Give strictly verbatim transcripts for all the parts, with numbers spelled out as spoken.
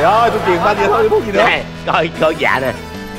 Rồi tôi truyền banh vậy thôi, thuốc gì nữa. Nè, coi coi dạ nè.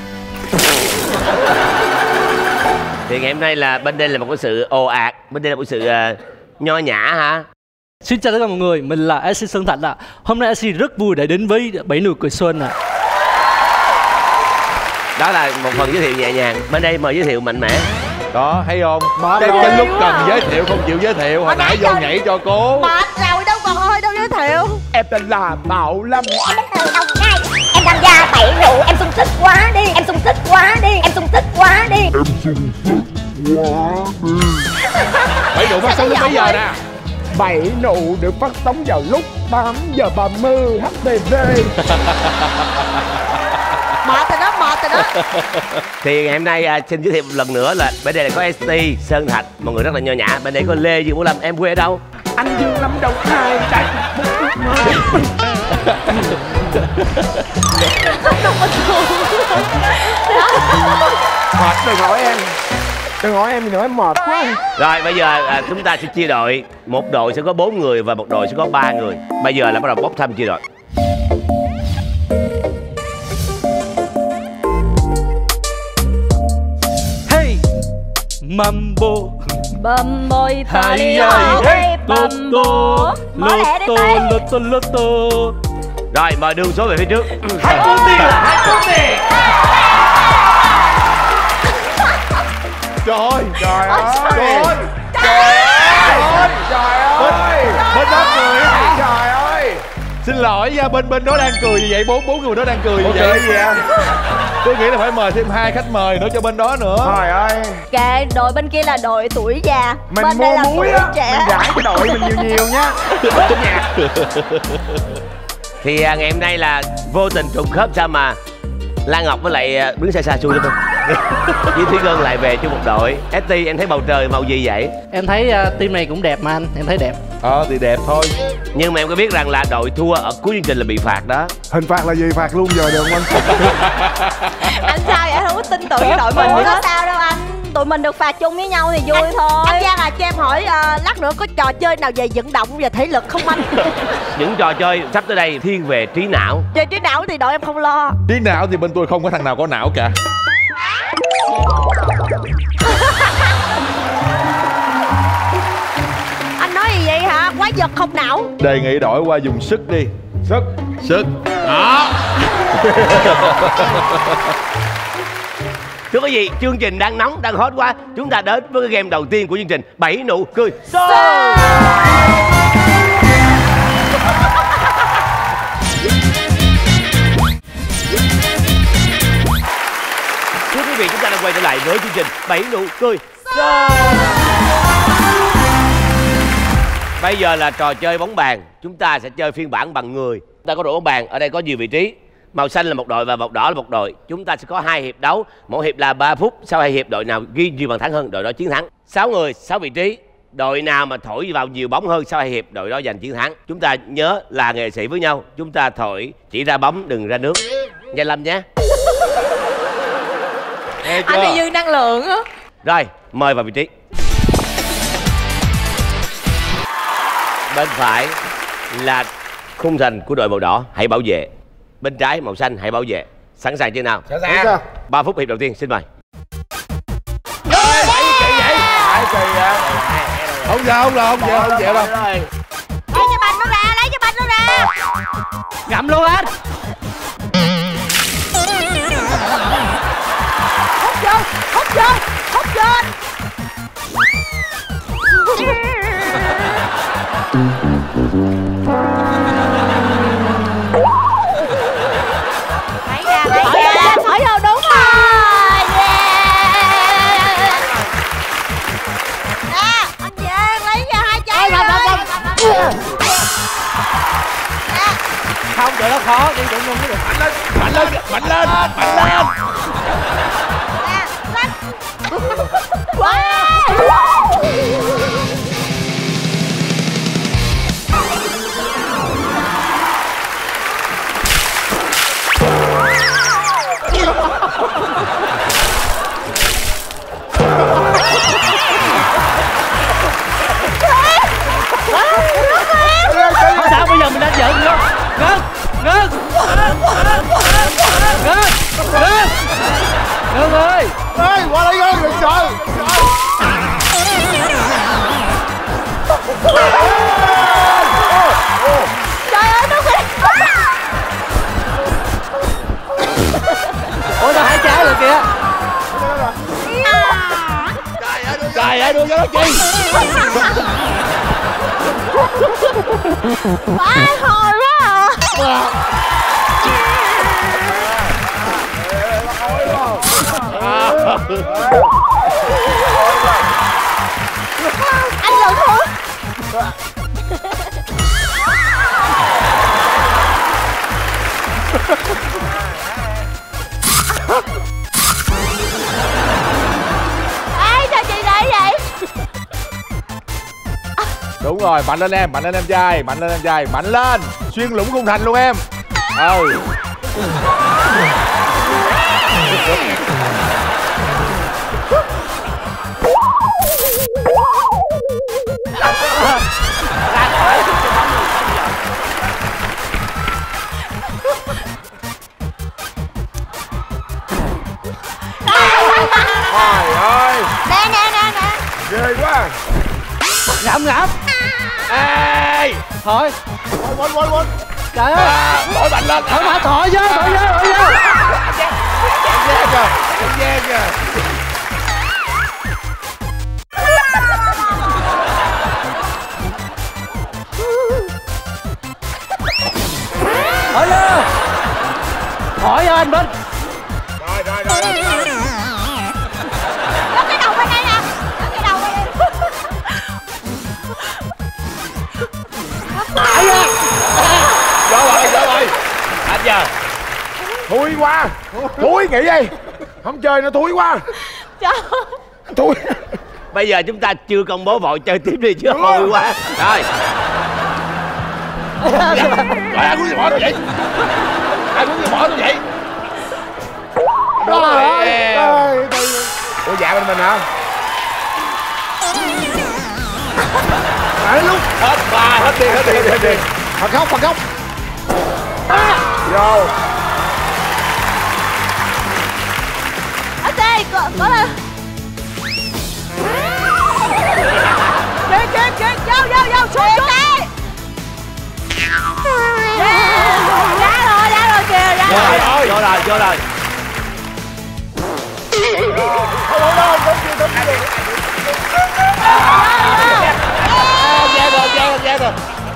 Thì ngày hôm nay là bên đây là một cái sự ồ ạt, bên đây là một sự uh, nho nhã hả? Xin chào tất cả mọi người, mình là ét xê Sơn Thạch ạ. Hôm nay ét xê rất vui để đến với bảy nụ cười xuân ạ. Đó là một phần giới thiệu nhẹ nhàng. Bên đây mời giới thiệu mạnh mẽ. Đó, thấy không? Cái, cái lúc cần giới thiệu không chịu giới thiệu. Hồi nãy vô nhảy cho cố. Mệt rồi đâu còn hơi đâu giới thiệu. Em tên là Bảo Lâm. Em đến từ Đồng Nai. Em tham gia bảy rượu. Em sung sức quá đi. Em sung sức quá đi. Em sung sức quá đi. Em sung sức quá đi. Bảy rượu phát sóng lúc mấy giờ nè? Bảy nụ được phát sóng vào lúc tám giờ ba mươi hát tê vê. Mệt rồi đó, mệt rồi đó. Thì ngày hôm nay à, xin giới thiệu một lần nữa là bên đây là có ét tê Sơn Thạch, một người rất là nho nhã. Bên đây có Lê Dương Vũ Lâm. Em quê ở đâu? Anh Dương Lâm Đồng Nai. Mệt đừng hỏi em. Đừng hỏi em nữa, em mệt quá. Rồi bây giờ à, chúng ta sẽ chia đội. Một đội sẽ có bốn người và một đội sẽ có ba người. Bây giờ là bắt đầu bốc thăm chia đội. Hey, Mambo Bầm bồi Hay Italia. hay Bầm bồ. Mở lẹ đi Lotto tay. Lotto Lotto. Rồi mời đường số về phía trước. Hai cuốn tiền là hai cuốn tiền. Trời ơi, trời ơi. Trời ơi. Trời ơi. Trời ơi. Bên đó cười hả? Trời ơi. Xin lỗi nha, bên bên đó đang cười như vậy, bốn bốn người đó đang cười như vậy. Gì vậy? Tôi nghĩ là phải mời thêm hai khách mời nữa cho bên đó nữa. Trời ơi. Kệ, đội bên kia là đội tuổi già. Mình bên mua đây là muối tuổi á, trẻ. mình giải cái đội mình nhiều nhiều nhá. Thì à, ngày hôm nay là vô tình trùng khớp sao mà Lan Ngọc với lại à, đứng xa xa xui đúng không? Với Thúy Ngân lại về chung một đội. ét tê em thấy bầu trời màu gì vậy? Em thấy uh, team này cũng đẹp mà anh, em thấy đẹp. Ờ thì đẹp thôi. Nhưng mà em có biết rằng là đội thua ở cuối chương trình là bị phạt đó. Hình phạt là gì? Phạt luôn giờ được không anh? Anh sao vậy? Không có tin tưởng cái đội mình. Ủa có sao đâu anh. Tụi mình được phạt chung với nhau thì vui thôi. Anh Giang à, cho em hỏi uh, lát nữa có trò chơi nào về vận động và thể lực không anh? Những trò chơi sắp tới đây thiên về trí não. Về trí não thì đội em không lo. Trí não thì bên tôi không có thằng nào có não cả. Anh nói gì vậy hả? Quái vật không não. Đề nghị đổi qua dùng sức đi. Sức. Sức. Đó. Thưa quý vị, chương trình đang nóng, đang hot quá. Chúng ta đến với cái game đầu tiên của chương trình, bảy nụ cười xuân. Thưa quý vị, chúng ta đang quay trở lại với chương trình bảy nụ cười xuân. Bây giờ là trò chơi bóng bàn. Chúng ta sẽ chơi phiên bản bằng người. Chúng ta có đội bóng bàn, ở đây có nhiều vị trí. Màu xanh là một đội và màu đỏ là một đội. Chúng ta sẽ có hai hiệp đấu. Mỗi hiệp là ba phút. Sau hai hiệp đội nào ghi nhiều bàn thắng hơn, đội đó chiến thắng. Sáu người, sáu vị trí. Đội nào mà thổi vào nhiều bóng hơn sau hai hiệp, đội đó giành chiến thắng. Chúng ta nhớ là nghệ sĩ với nhau. Chúng ta thổi chỉ ra bóng, đừng ra nước. Nha Lâm nhé. Anh bị dư năng lượng á. Rồi, mời vào vị trí. Bên phải là khung thành của đội màu đỏ, hãy bảo vệ. Bên trái màu xanh, hãy bảo vệ. Sẵn sàng chưa nào? Sẵn sàng. ba phút hiệp đầu tiên, xin mời. Ê, phải kỳ vậy? Phải kỳ vậy? Không sao, không sao, không chịu, không chịu đâu. Lấy cho banh nó ra, lấy cho banh nó ra. Ngậm luôn anh. Hút vô, hút vô, hút vô anh. Lấy ra, lấy ra. Thổi vô đúng rồi. Yeah. Nè, anh Giang lấy ra hai trái rồi. Không, tụi nó khó, đi tụi nó mới được. Mạnh lên, mạnh lên, mạnh lên, mạnh lên. Nè, lên. Wow. Không sao, bây giờ mình đang giận nữa. Ngưng, ngưng. về đưa cho nó chi. Ba hồi quá à. Anh lần thôi. Ê, sao chị để vậy? Đúng rồi, mạnh lên em, mạnh lên em trai, mạnh lên em trai, mạnh lên. Xuyên lũng khung thành luôn em. Ừ. Trời ơi. Nè nè nè nè. Ghê quá. Ngậm ngậm. Ê. Thôi. Quên quên quên. Trời ơi. À, thổi mạnh lên. Thôi mà thổi chứ, thổi chứ, thổi chứ. Chạm ghê kìa, chạm ghê kìa. Thổi chứ. Thổi cho anh Vinh. Rồi rồi rồi. Nó cái đầu bên đây nè. Nó cái đầu bên đây. Thổi ra. Vô rồi, vô rồi. Hết giờ. Thui quá. Thui nghỉ đi. Không chơi nữa, thui quá. Trời. Thui. Bây giờ chúng ta chưa công bố vội, chơi tiếp đi chứ hôi quá. Rồi. Rồi ai muốn gì bỏ tôi vậy? Ai muốn gì bỏ tôi vậy? Trời ơi. Ủa dạ bên mình hả? Đấy lúc Hết ba. hết tiền, hết tiền, hết tiền. Phạt góc, phạt góc. Vô. Ở đây, có, có lên. Kìa, kìa, kìa, vô, vô, vô, xuống, xuống đi. Ra rồi, ra rồi kìa, ra Vô rồi. rồi, vô rồi, vô rồi. Không không đâu, không chịu, không chịu. Ra rồi, ra rồi, ra rồi.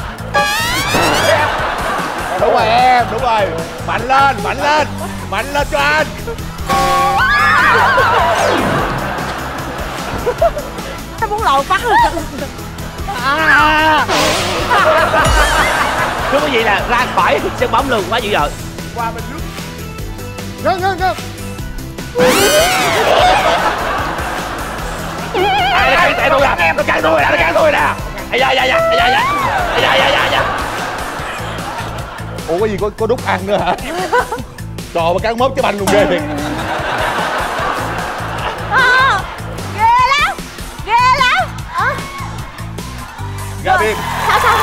Đúng rồi em, đúng rồi. Mạnh lên, mạnh lên. Mạnh lên cho anh. Nó muốn lòi phát luôn. À. Thưa quý vị là ra khỏi sân bóng luôn, quá dữ dội. Qua bên nước. Ngưng, ngưng, ngưng. À, nó cản tôi nè, nó cản tôi nè, nó cản tôi nè. Ây da, da, da, da, da, da, da, da, da. Ủa cái gì có có đúc ăn nữa hả? Trời mà cắn mớp cái banh luôn ghê thiệt. À, ghê lắm, ghê lắm. À. Ra biên. Sao sao?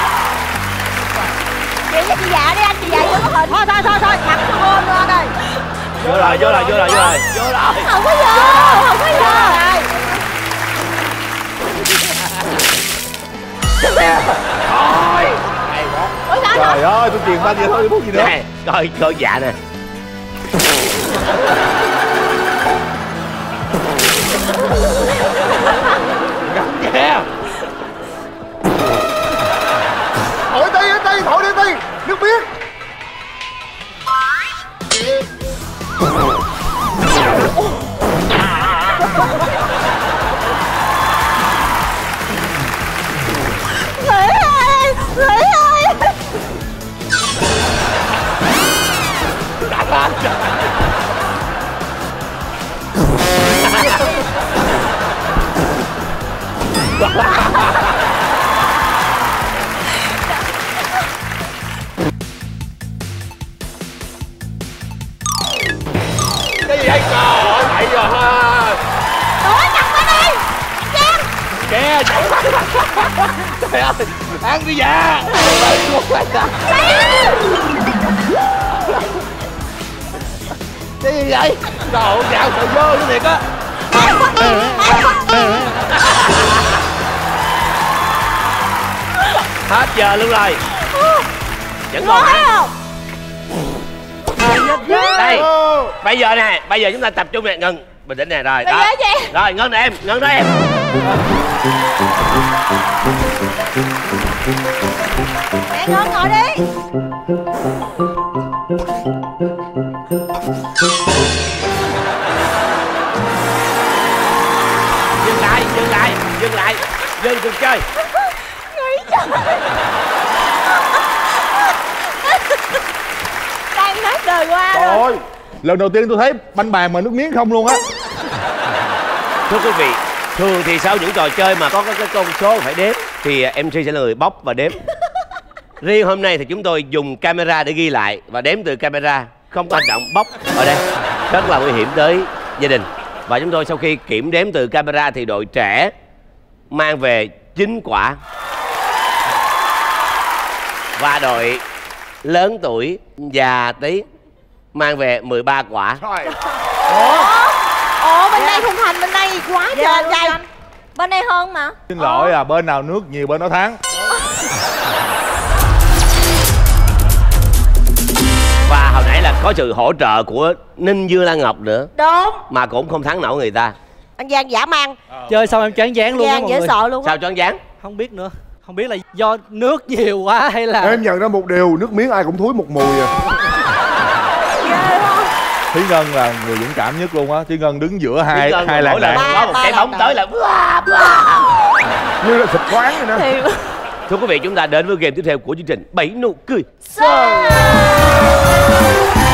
Chị với chị dạ đi anh, chị dạ vô cái hình. Thôi thôi thôi thôi, thẳng cho gôn lên đây. Vô rồi, vô rồi, vô rồi, vô rồi, vô rồi. Không có vô, không có vô. Thôi. Ủa sao Trời ơi, tôi truyền banh vậy thôi, muốn gì nữa. Nè, coi, coi dạ nè. Gắn kìa. Thổi ti, ti, thổi đi ti. Nước biết. Nghĩ ơi, nghĩ ơi. Cái gì vậy? Trời ơi, vậy rồi ha. Đuổi chặt qua đi. Giang. Kìa, chạy. Trời ơi, ăn đi dạ. Cái gì vậy? Trời ơi, dạo trời vô cái thiệt á. Hết giờ luôn rồi. Vẫn còn hả? Đây, bây giờ nè, bây giờ chúng ta tập trung nè, ngừng. Bình tĩnh nè, rồi. Bây Đó. giờ gì? Rồi, ngân nè em, ngân đó em. Mẹ ngon ngồi đi. Dừng lại, dừng lại, dừng lại, dừng cuộc chơi. Đang hết đời qua Trời rồi. ơi, lần đầu tiên tôi thấy banh bàn mà nước miếng không luôn á. Thưa quý vị, thường thì sau những trò chơi mà có cái, cái con số phải đếm thì em xê sẽ là người bóc và đếm. Riêng hôm nay thì chúng tôi dùng camera để ghi lại và đếm từ camera, không có hành động bóc ở đây, rất là nguy hiểm tới gia đình. Và chúng tôi sau khi kiểm đếm từ camera thì đội trẻ mang về chín quả và đội lớn tuổi già tí mang về mười ba quả. Ủa? Ủa bên đây không thành bên đây quá trời trai. Bên đây hơn mà. Xin lỗi à, bên nào nước nhiều bên đó thắng. Và hồi nãy là có sự hỗ trợ của Ninh Dương Lan Ngọc nữa Đúng. mà cũng không thắng nổi người ta. Anh Giang giả mang. Chơi xong em choáng váng luôn á Giang mọi dễ người. sợ luôn á. Sao choáng váng? Không biết nữa. Không biết là do nước nhiều quá hay là Em nhận ra một điều, nước miếng ai cũng thúi một mùi à. Ghê không? Thúy Ngân là người dũng cảm nhất luôn á. Thúy Ngân đứng giữa hai Thúy Ngân hai mỗi làng lần đạn. có một cái bóng tới là Như là sụp khoáng vậy nè. Thì... Thưa quý vị, chúng ta đến với game tiếp theo của chương trình Bảy Nụ Cười. Sơn.